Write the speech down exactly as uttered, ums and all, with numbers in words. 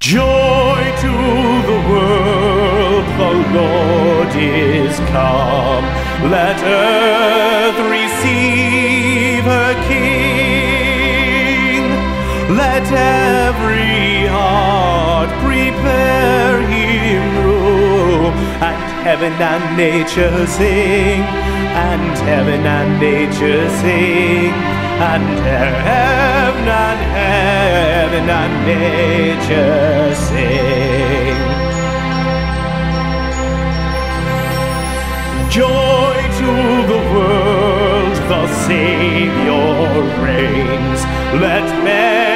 Joy to the world, the Lord is come. Let earth receive her King. Let every heart prepare him room. And heaven and nature sing. And heaven and nature sing. And heaven and heaven and nature sing. Joy to the world, the Savior reigns. Let men